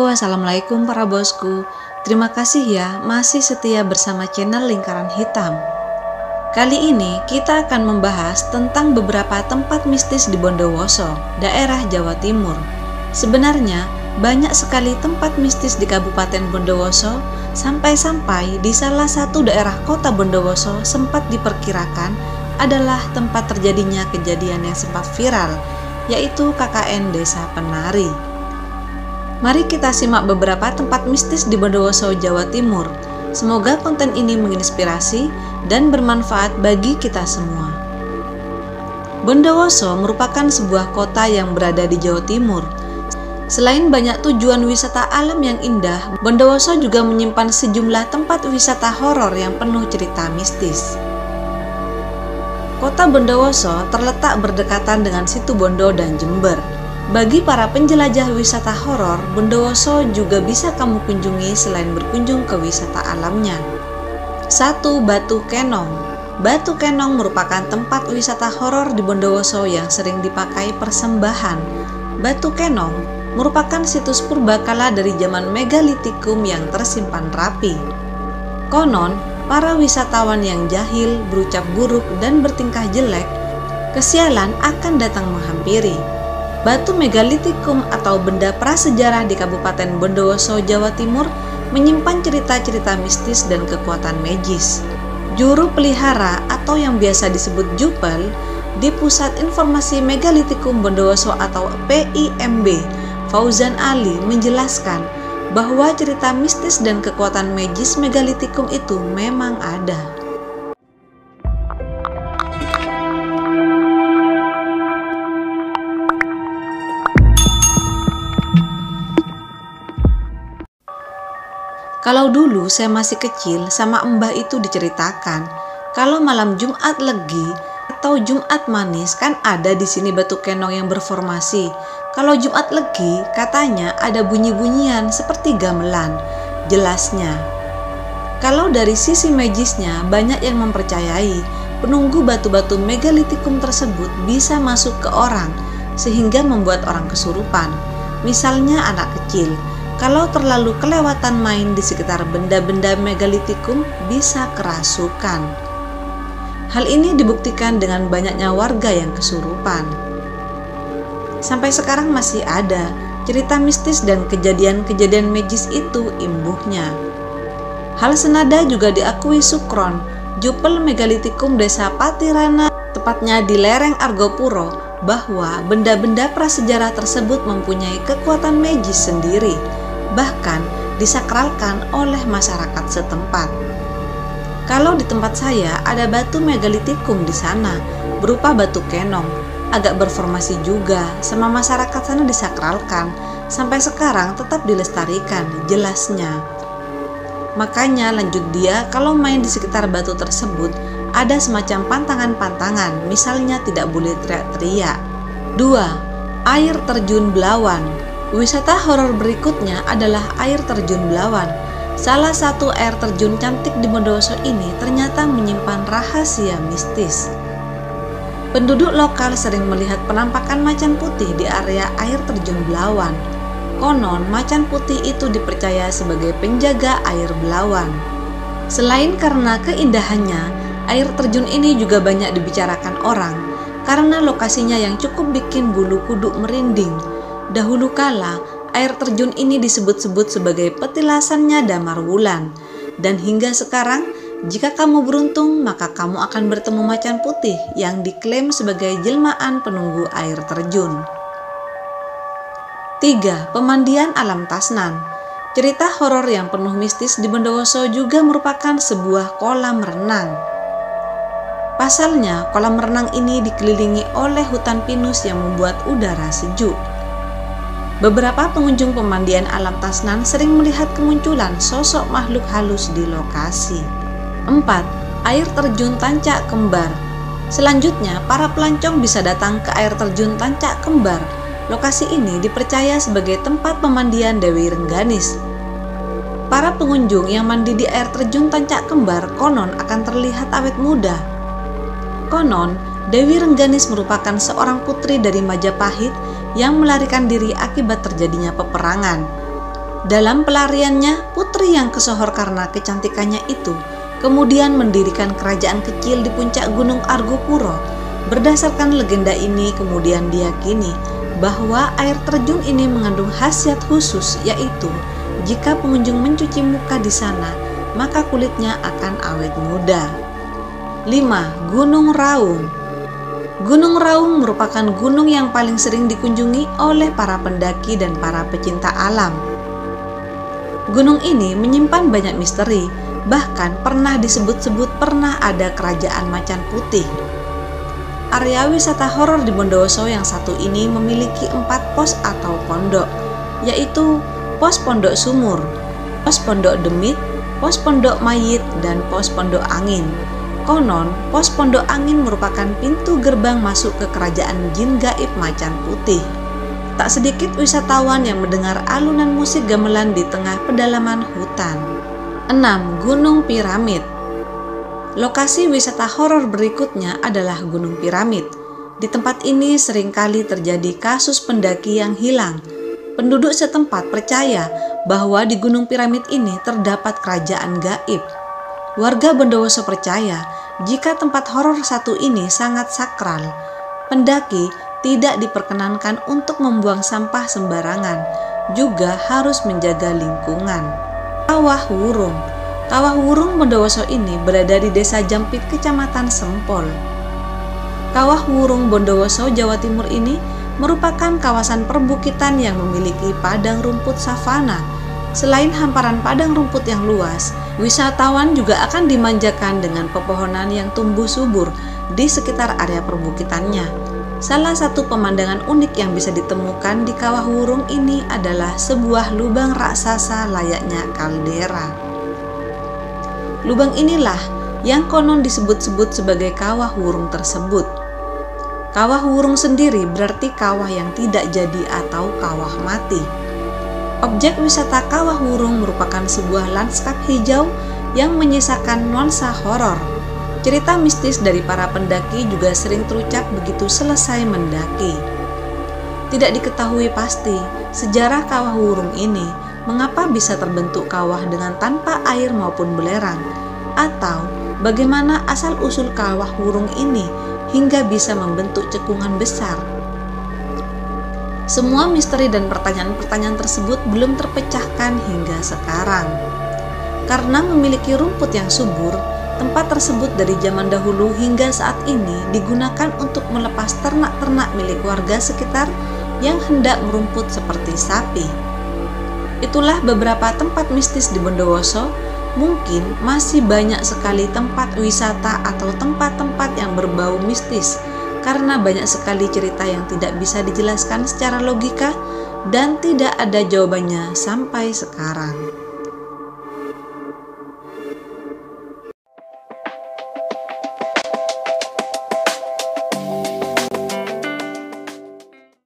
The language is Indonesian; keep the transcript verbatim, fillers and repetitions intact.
Halo, assalamualaikum para bosku. Terima kasih ya masih setia bersama channel Lingkaran Hitam. Kali ini kita akan membahas tentang beberapa tempat mistis di Bondowoso, daerah Jawa Timur. Sebenarnya banyak sekali tempat mistis di Kabupaten Bondowoso, sampai-sampai di salah satu daerah kota Bondowoso sempat diperkirakan adalah tempat terjadinya kejadian yang sempat viral, yaitu K K N Desa Penari. Mari kita simak beberapa tempat mistis di Bondowoso, Jawa Timur. Semoga konten ini menginspirasi dan bermanfaat bagi kita semua. Bondowoso merupakan sebuah kota yang berada di Jawa Timur. Selain banyak tujuan wisata alam yang indah, Bondowoso juga menyimpan sejumlah tempat wisata horor yang penuh cerita mistis. Kota Bondowoso terletak berdekatan dengan Situ Bondo dan Jember. Bagi para penjelajah wisata horor, Bondowoso juga bisa kamu kunjungi selain berkunjung ke wisata alamnya. satu. Batu Kenong. Batu Kenong merupakan tempat wisata horor di Bondowoso yang sering dipakai persembahan. Batu Kenong merupakan situs purbakala dari zaman megalitikum yang tersimpan rapi. Konon, para wisatawan yang jahil, berucap buruk, dan bertingkah jelek, kesialan akan datang menghampiri. Batu megalitikum atau benda prasejarah di Kabupaten Bondowoso, Jawa Timur menyimpan cerita-cerita mistis dan kekuatan magis. Juru pelihara atau yang biasa disebut Jupel di Pusat Informasi Megalitikum Bondowoso atau P I M B, Fauzan Ali menjelaskan bahwa cerita mistis dan kekuatan magis megalitikum itu memang ada. Kalau dulu saya masih kecil, sama mbah itu diceritakan, kalau malam Jumat Legi atau Jumat Manis kan ada di sini batu kenong yang berformasi. Kalau Jumat Legi katanya ada bunyi-bunyian seperti gamelan, jelasnya. Kalau dari sisi magisnya banyak yang mempercayai penunggu batu-batu megalitikum tersebut bisa masuk ke orang sehingga membuat orang kesurupan. Misalnya anak kecil, kalau terlalu kelewatan main di sekitar benda-benda megalitikum bisa kerasukan. Hal ini dibuktikan dengan banyaknya warga yang kesurupan. Sampai sekarang masih ada cerita mistis dan kejadian-kejadian magis itu imbuhnya. Hal senada juga diakui Sukron, Jupel megalitikum Desa Patirana, tepatnya di lereng Argopuro, bahwa benda-benda prasejarah tersebut mempunyai kekuatan magis sendiri, bahkan disakralkan oleh masyarakat setempat. Kalau di tempat saya ada batu megalitikum di sana, berupa batu kenong, agak berformasi juga, sama masyarakat sana disakralkan, sampai sekarang tetap dilestarikan, jelasnya. Makanya lanjut dia, kalau main di sekitar batu tersebut, ada semacam pantangan-pantangan, misalnya tidak boleh teriak-teriak. dua. Air terjun Belawan. Wisata horor berikutnya adalah air terjun Belawan. Salah satu air terjun cantik di Bondowoso ini ternyata menyimpan rahasia mistis. Penduduk lokal sering melihat penampakan macan putih di area air terjun Belawan. Konon, macan putih itu dipercaya sebagai penjaga air Belawan. Selain karena keindahannya, air terjun ini juga banyak dibicarakan orang karena lokasinya yang cukup bikin bulu kuduk merinding. Dahulu kala, air terjun ini disebut-sebut sebagai petilasannya Damar Wulan. Dan hingga sekarang, jika kamu beruntung, maka kamu akan bertemu macan putih yang diklaim sebagai jelmaan penunggu air terjun. tiga. Pemandian Alam Tasnan. Cerita horor yang penuh mistis di Bondowoso juga merupakan sebuah kolam renang. Pasalnya, kolam renang ini dikelilingi oleh hutan pinus yang membuat udara sejuk. Beberapa pengunjung pemandian Alam Tasnan sering melihat kemunculan sosok makhluk halus di lokasi. empat. Air terjun Tancak Kembar. Selanjutnya, para pelancong bisa datang ke air terjun Tancak Kembar. Lokasi ini dipercaya sebagai tempat pemandian Dewi Rengganis. Para pengunjung yang mandi di air terjun Tancak Kembar konon akan terlihat awet muda. Konon, Dewi Rengganis merupakan seorang putri dari Majapahit yang melarikan diri akibat terjadinya peperangan. Dalam pelariannya, putri yang kesohor karena kecantikannya itu kemudian mendirikan kerajaan kecil di puncak Gunung Argopuro. Berdasarkan legenda ini kemudian diyakini bahwa air terjun ini mengandung khasiat khusus, yaitu jika pengunjung mencuci muka di sana, maka kulitnya akan awet muda. lima. Gunung Raung. Gunung Raung merupakan gunung yang paling sering dikunjungi oleh para pendaki dan para pecinta alam. Gunung ini menyimpan banyak misteri, bahkan pernah disebut-sebut pernah ada kerajaan macan putih. Area wisata horor di Bondowoso yang satu ini memiliki empat pos atau pondok, yaitu Pos Pondok Sumur, Pos Pondok Demit, Pos Pondok Mayit, dan Pos Pondok Angin. Konon, Pos Pondok Angin merupakan pintu gerbang masuk ke kerajaan jin gaib macan putih. Tak sedikit wisatawan yang mendengar alunan musik gamelan di tengah pedalaman hutan. enam. Gunung Piramid. Lokasi wisata horor berikutnya adalah Gunung Piramid. Di tempat ini seringkali terjadi kasus pendaki yang hilang. Penduduk setempat percaya bahwa di Gunung Piramid ini terdapat kerajaan gaib. Warga Bondowoso percaya jika tempat horor satu ini sangat sakral. Pendaki tidak diperkenankan untuk membuang sampah sembarangan, juga harus menjaga lingkungan. Kawah Wurung. Kawah Wurung Bondowoso ini berada di Desa Jampit, Kecamatan Sempol. Kawah Wurung Bondowoso, Jawa Timur ini merupakan kawasan perbukitan yang memiliki padang rumput savana. Selain hamparan padang rumput yang luas, wisatawan juga akan dimanjakan dengan pepohonan yang tumbuh subur di sekitar area perbukitannya. Salah satu pemandangan unik yang bisa ditemukan di Kawah Wurung ini adalah sebuah lubang raksasa layaknya kaldera. Lubang inilah yang konon disebut-sebut sebagai Kawah Wurung tersebut. Kawah Wurung sendiri berarti kawah yang tidak jadi atau kawah mati. Objek wisata Kawah Wurung merupakan sebuah lanskap hijau yang menyisakan nuansa horor. Cerita mistis dari para pendaki juga sering terucap begitu selesai mendaki. Tidak diketahui pasti sejarah Kawah Wurung ini, mengapa bisa terbentuk kawah dengan tanpa air maupun belerang, atau bagaimana asal-usul Kawah Wurung ini hingga bisa membentuk cekungan besar. Semua misteri dan pertanyaan-pertanyaan tersebut belum terpecahkan hingga sekarang. Karena memiliki rumput yang subur, tempat tersebut dari zaman dahulu hingga saat ini digunakan untuk melepas ternak-ternak milik warga sekitar yang hendak merumput seperti sapi. Itulah beberapa tempat mistis di Bondowoso. Mungkin masih banyak sekali tempat wisata atau tempat-tempat yang berbau mistis, karena banyak sekali cerita yang tidak bisa dijelaskan secara logika dan tidak ada jawabannya sampai sekarang.